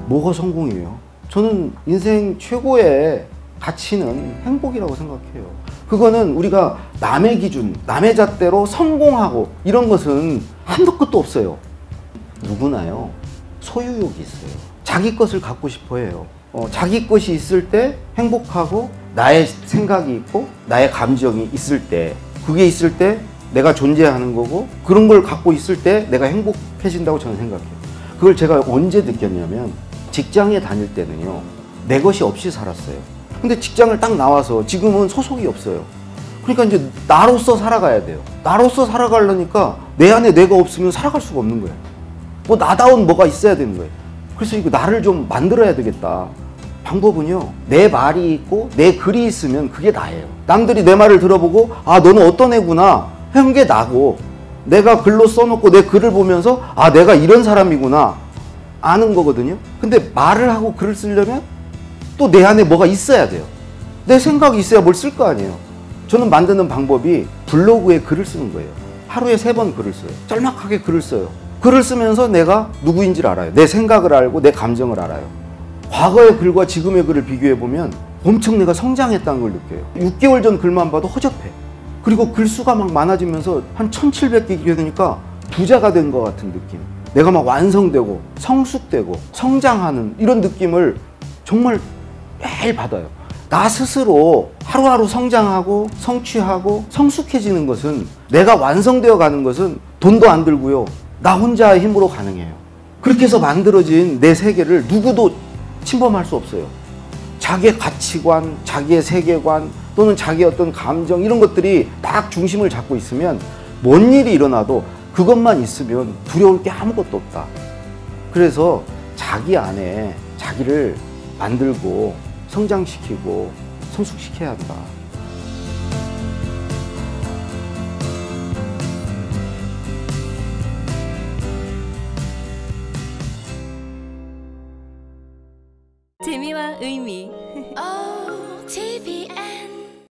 뭐가 성공이에요? 저는 인생 최고의 가치는 행복이라고 생각해요. 그거는 우리가 남의 기준, 남의 잣대로 성공하고 이런 것은 한도 끝도 없어요. 누구나요, 소유욕이 있어요. 자기 것을 갖고 싶어 해요. 자기 것이 있을 때 행복하고, 나의 생각이 있고 나의 감정이 있을 때, 그게 있을 때 내가 존재하는 거고, 그런 걸 갖고 있을 때 내가 행복해진다고 저는 생각해요. 그걸 제가 언제 느꼈냐면, 직장에 다닐 때는요, 내 것이 없이 살았어요. 근데 직장을 딱 나와서 지금은 소속이 없어요. 그러니까 이제 나로서 살아가야 돼요. 나로서 살아가려니까 내 안에 내가 없으면 살아갈 수가 없는 거예요. 뭐 나다운 뭐가 있어야 되는 거예요. 그래서 이거 나를 좀 만들어야 되겠다. 방법은요, 내 말이 있고 내 글이 있으면 그게 나예요. 남들이 내 말을 들어보고, 아, 너는 어떤 애구나 하는 게 나고, 내가 글로 써놓고 내 글을 보면서, 아, 내가 이런 사람이구나 아는 거거든요. 근데 말을 하고 글을 쓰려면 또 내 안에 뭐가 있어야 돼요. 내 생각이 있어야 뭘 쓸 거 아니에요. 저는 만드는 방법이 블로그에 글을 쓰는 거예요. 하루에 3번 글을 써요. 짤막하게 글을 써요. 글을 쓰면서 내가 누구인지를 알아요. 내 생각을 알고 내 감정을 알아요. 과거의 글과 지금의 글을 비교해보면 엄청 내가 성장했다는 걸 느껴요. 6개월 전 글만 봐도 허접해. 그리고 글수가 막 많아지면서 한 1700개 되니까 부자가 된 것 같은 느낌. 내가 막 완성되고 성숙되고 성장하는 이런 느낌을 정말 매일 받아요. 나 스스로 하루하루 성장하고 성취하고 성숙해지는 것은, 내가 완성되어 가는 것은 돈도 안 들고요, 나 혼자의 힘으로 가능해요. 그렇게 해서 만들어진 내 세계를 누구도 침범할 수 없어요. 자기의 가치관, 자기의 세계관, 또는 자기의 어떤 감정, 이런 것들이 딱 중심을 잡고 있으면 뭔 일이 일어나도 그것만 있으면 두려울 게 아무것도 없다. 그래서 자기 안에 자기를 만들고 성장시키고 성숙시켜야 한다. 재미와 의미. OTV